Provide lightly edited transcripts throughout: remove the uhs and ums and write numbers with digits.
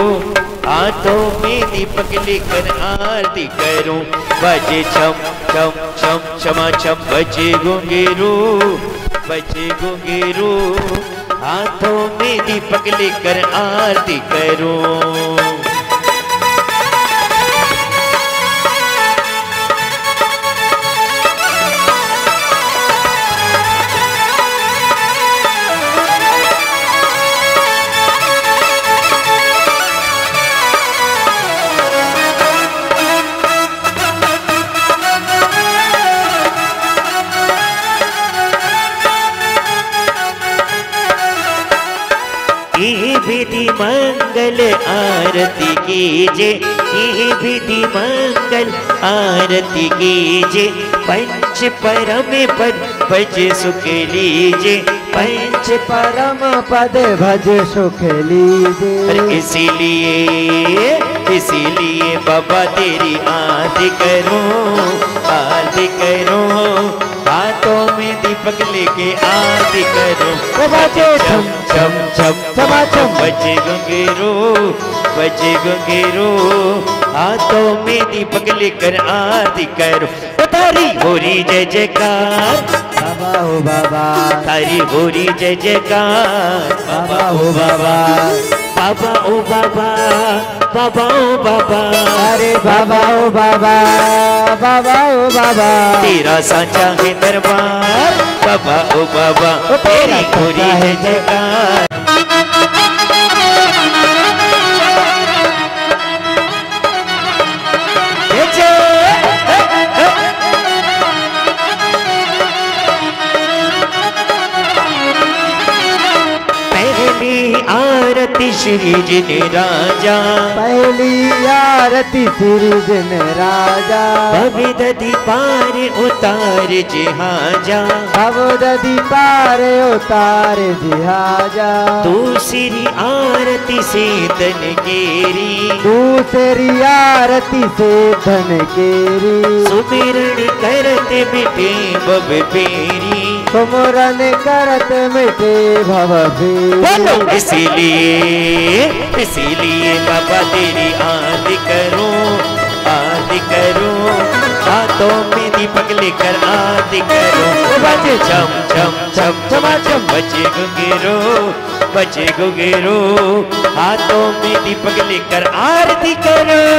हाथों में दीपक लेकर आरती करूं। बजे छम छम छम छमा छम बजे घुंघरू, बजे घुंघरू। हाथों में दीपक लेकर आरती करूं। विधि मंगल आरती कीजे, ये विधि मंगल आरती कीजे। पंच परम पद भज सुख लीजे, पंच परम पद भज सुख लीजे। इसीलिए बाबा तेरी आरती करूं, आरती करूं। हाथों में दीपक लेके आरती करूं। बजे छम छम छम छमा छम बजे घुंघरू, बजे घुंघरू। हाथों में दीपक लेकर आरती करूं। तारी होरी जय जयकार बाबा हो बाबा, तारी होरी जय जयकार बाबा हो बाबा, बाबा ओ बाबा, बाबा ओ बाबा। अरे बाबा ओ बाबा, बाबा ओ बाबा। तेरा साचा है दरबार बाबा ओ बाबा, तेरी होरी है जयकार। आरती श्री जिन राजा, पहली आरती श्री जिन राजा। भवदधि पार उतार जिहाजा, भवदधि पार उतार जिहाजा। दूसरी आरती से धन केरी, दूसरी आरती से धन केरी। सुमिरन करते मिटे भव फेरी, सुमिरन करत मिटे भव फेरी। इसीलिए बाबा तेरी आरती करूं, आरती करूं। हाथों में दीपक लेकर आरती करूं। बजे छम छम छम छमा छम बजे घुंघरू, बजे घुंघरू। हाथों में दीपक लेकर आरती करूं।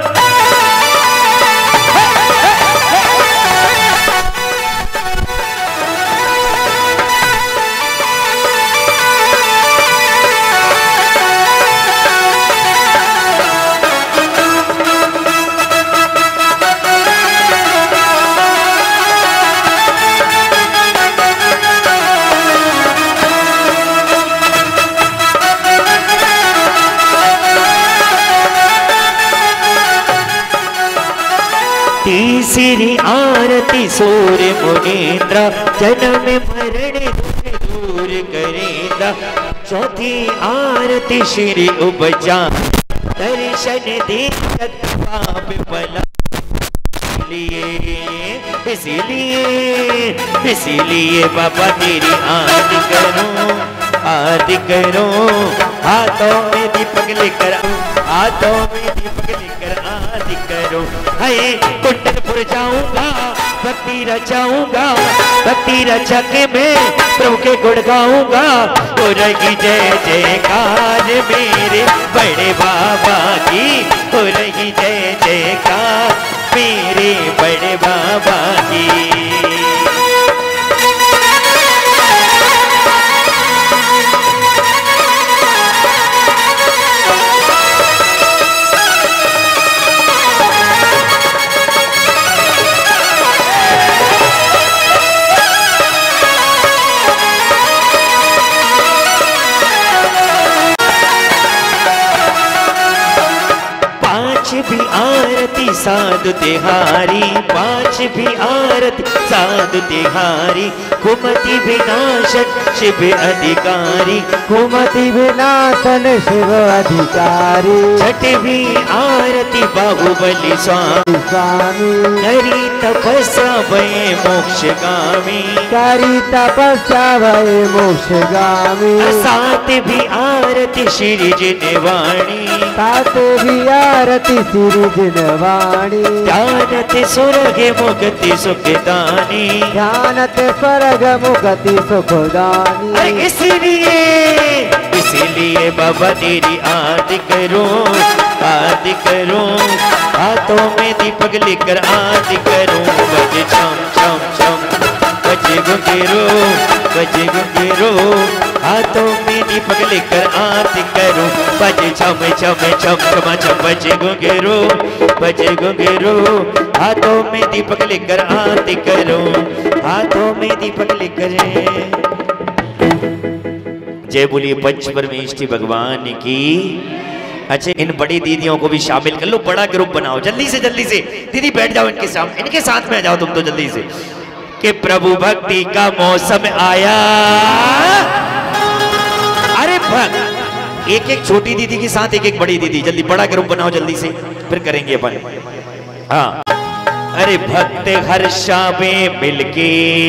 तीसरी आरती सूर्य मुनीन्द्र, जन्म मरण दुख दूर करेंदा। चौथी आरती श्री उपजा, दर्शन दे पाप भला। इसीलिए बाबा तेरी आरती करूं, आरती करूं। हाथों में दीपक लेकर, हाथों में दीपक लेकर आरती करूं। है कुंडलपुर जाऊंगा, भक्ति रचाऊंगा, भक्ति रचा के मैं प्रभु के गुण गाऊंगा। हो रही जय जयकार मेरे बड़े बाबा की, हो रही जय जयकार मेरे बड़े बाबा की। साधु तिहारी, पांच भी आरती साधु तिहारी, कुमति विनाशक शिव अधिकारी, कुमति विनाशन शिव अधिकारी, छठ भी आरती बाहुबली स्वामी, स्वामी करी तपस्या भये मोक्षगामी, करी तपस्या भये मोक्षगामी, सात भी आरती श्री जिनवाणी, सात भी आरती श्री जिनवाणी, ध्यानत स्वर्ग मुक्ति सुखदानी, ध्यानत स्वर्ग मुक्ति सुखदानी। अरे इसलिए बाबा तेरी आरती करो, आरती करो, हाथों में दीपक लेकर आरती करो, बजे छम छम छम, बजे घुंघरू, बजे घुंघरू, हाथों में दीपक लेकर आरती करो, बजे छम छम छम छम छम, बजे घुंघरू, बजे घुंघरू, हाथों में दीपक लेकर आरती करो, हाथों में दीपक लेकर। जय बोलिए पंच परमेष्ठी भगवान की। अच्छा, इन बड़ी दीदियों को भी शामिल कर लो, बड़ा ग्रुप बनाओ जल्दी से दीदी बैठ जाओ इनके साथ में आ जाओ तुम तो जल्दी से, कि प्रभु भक्ति का मौसम आया। अरे भक्त, एक एक छोटी दीदी के साथ एक एक बड़ी दीदी, जल्दी बड़ा ग्रुप बनाओ जल्दी से, फिर करेंगे अपन। हाँ, अरे भक्त हर्षावे मिलके,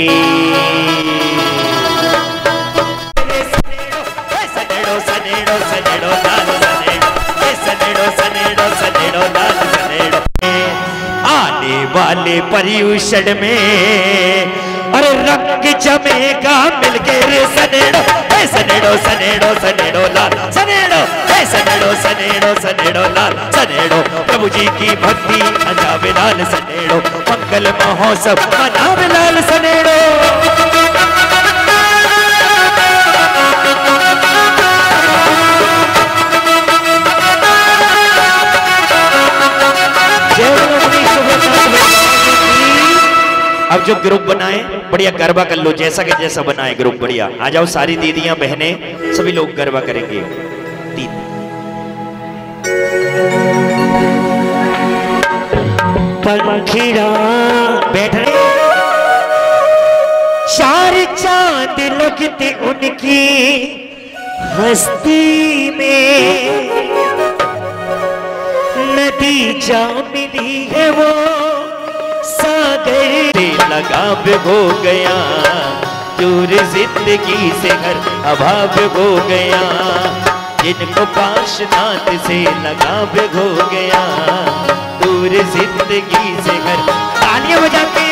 आने वाले पर्यूषण में अरे रंग जमेगा मिलके रे सनेड़ो, सनेड़ो सनेड़ो सनेड़ो लाल सनेड़ो, सनेड़ो सनेड़ो सनेड़ो लाल सनेड़ो, प्रभु जी की भक्ति अजावे लाल सनेड़ो, मंगल महोत्सव मनावे लाल सनेड़ो। अब जो ग्रुप बनाए बढ़िया गरबा कर लो, जैसा कि जैसा बनाए ग्रुप बढ़िया। आ जाओ सारी दीदियां बहनें सभी लोग गरबा करेंगे। पंखीड़ा बैठ रहे, चार चांद लगते उनकी हस्ती में, नदी जा मिली है वो सागर से लगाव हो गया, दूर जिंदगी से हर अभाव हो गया, जिनको पाशनाथ से लगाव हो गया, दूर जिंदगी से हर। तालियां बजा के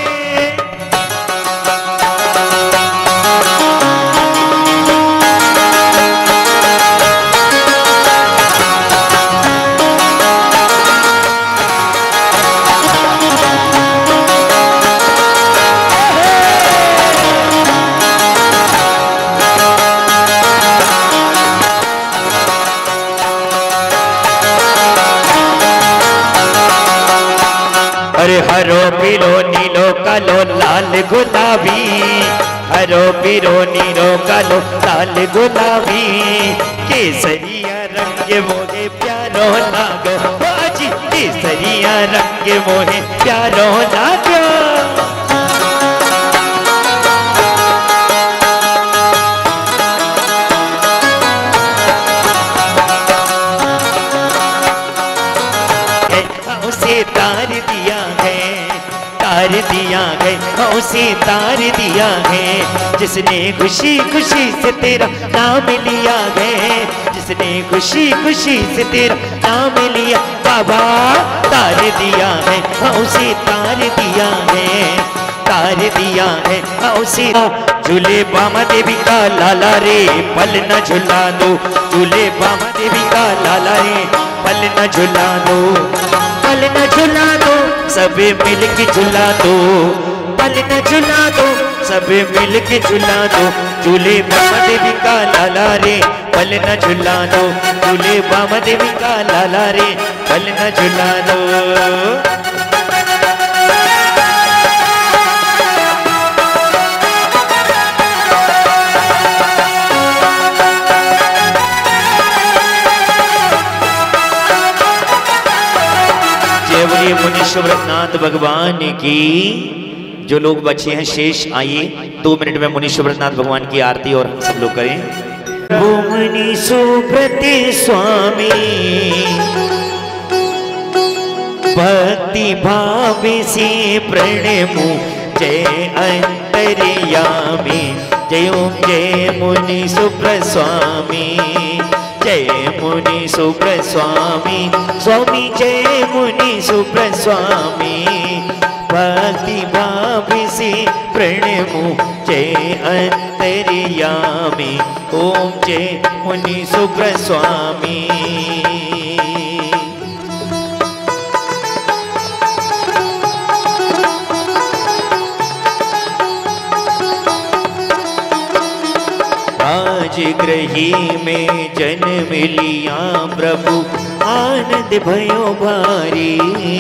हरो पीरो नीलो कालो लाल गुलाबी, हरो पीरो नीलो कालो लाल गुलाबी, केसरिया रंग मोहे प्यारो लागो, बाजी केसरिया रंग मोहे प्यारो लागो। उसे तार दिया है, तार दिया है, उसे तार दिया है, जिसने खुशी खुशी से तेरा नाम लिया है, जिसने खुशी खुशी से तेरा नाम लिया, बाबा तार दिया है, उसे तार दिया है, तार दिया है उसे। झूले बामा देवी का लाला रे पल न झुला दो, झूले बामा देवी का लाला रे पल न झुला दो, पल न झुला दो सब मिल के झुला दो, पल न झुला दो सब मिल के झुला दो, झूले बामा देवी का लाला रे पल न झुला दो, झूले बामा देवी का लाला रे पल न झुला दो। बोलिए मुनीश्वर व्रतनाथ भगवान की। जो लोग बचे हैं शेष आइए 2 मिनट में मुनीश्वर व्रतनाथ भगवान की आरती और हम सब लोग करें। मुनि सुब्रत स्वामी भक्ति भाव से प्रणमु जय अंतर्यामी। जय ओम जय मुनि सुब्रत स्वामी, जय मुनि सुब्रत स्वामी, स्वामी जय मुनि सुब्रत स्वामी। भक्ति भाव से प्रणमु जय अंतर्यामी। ओम जय मुनि सुब्रत स्वामी। राजगृही में जन्म लिया प्रभु आनंद भयो भारी।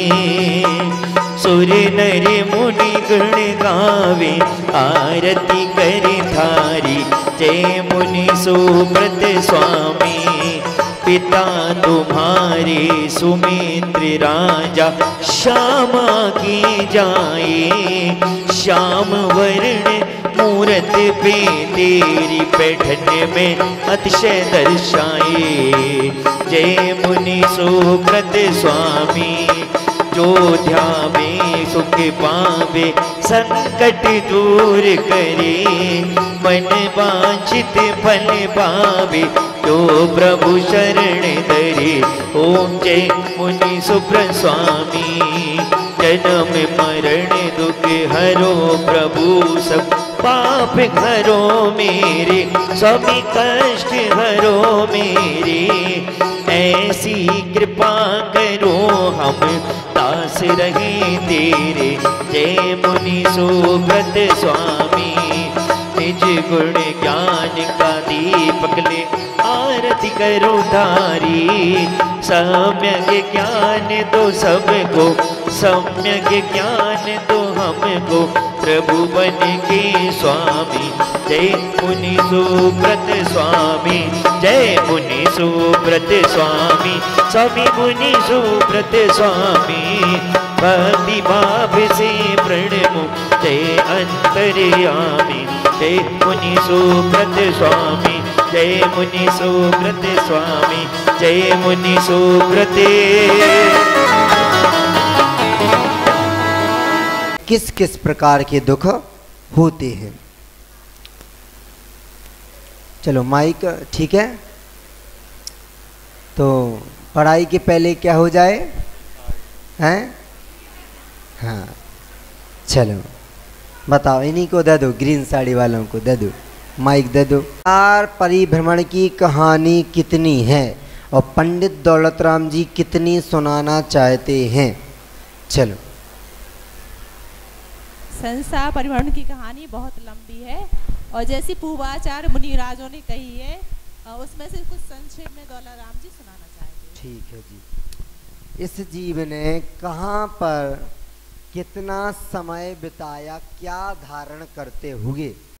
सुर नर मुनि गुण गावे आरती करे थारी। जय मुनि सुब्रत स्वामी पिता तुम्हारे सुमित्र राजा श्यामा की जाए। श्याम वर्ण मूरत पे तेरी पैठन में अतिशय दर्शाए। जय मुनि सुब्रत स्वामी जो ध्यावे सुख पावे संकट दूर करे। मन वांछित फल पावे जो प्रभु शरण धरे। ओम जय मुनि सुब्रत स्वामी जन्म मरण दुख हरो प्रभु सब पाप हरो मेरे। स्वामी कष्ट हरो मेरे ऐसी कृपा करो हम दास रहे तेरे। जय मुनि सुब्रत स्वामी निज गुण ज्ञान का दीपक ले आरती करो धारी। सम्यक ज्ञान दो सबको, सम्यक ज्ञान दो हमको प्रभु बन के स्वामी। जय मुनि सुब्रत स्वामी, जय मुनि सुब्रत स्वामी, स्वामी मुनि सुब्रत स्वामी। भक्ति भाव से प्रणमु जय अंतर्यामी। जय मुनि सुब्रत स्वामी, जय मुनि सुब्रत स्वामी, जय मुनि सुब्रत। किस किस प्रकार के दुख होते हैं? चलो माइक ठीक है। तो पढ़ाई के पहले क्या हो जाए हैं? हाँ चलो बताओ, इन्हीं को दे दो, ग्रीन साड़ी वालों को दे दो, माइक दे दो। परिभ्रमण की कहानी कितनी है और पंडित दौलत राम जी कितनी सुनाना चाहते हैं? चलो। संसार परिभ्रमण की कहानी बहुत लंबी है और जैसी पूर्वाचार्य मुनिराजों ने कही है उसमें से कुछ संक्षेप में दौलत राम जी सुनाना चाहेंगे। ठीक है जी। इस जीव ने कहाँ पर कितना समय बिताया, क्या धारण करते हुए?